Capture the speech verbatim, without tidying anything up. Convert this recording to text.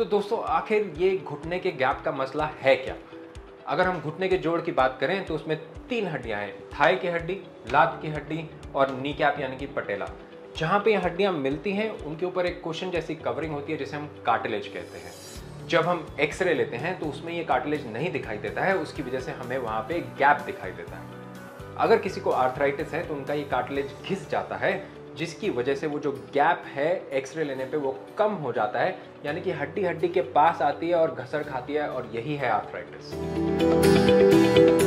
तो दोस्तों आखिर ये घुटने के गैप का मसला है क्या? अगर हम घुटने के जोड़ की बात करें तो उसमें तीन हड्डियां हैं, थाई की हड्डी, लात की हड्डी और नी कैप यानी कि पटेला। जहां पे ये हड्डियां मिलती हैं उनके ऊपर एक कुशन जैसी कवरिंग होती है जिसे हम कार्टिलेज कहते हैं। जब हम एक्सरे लेते हैं तो उसमें ये कार्टिलेज नहीं दिखाई देता है, उसकी वजह से हमें वहां पे गैप दिखाई देता है। अगर किसी को आर्थराइटिस है तो उनका ये कार्टिलेज घिस जाता है, जिसकी वजह से वो जो गैप है एक्सरे लेने पे वो कम हो जाता है, यानी कि हड्डी हड्डी के पास आती है और घसड़ खाती है, और यही है आर्थराइटिस।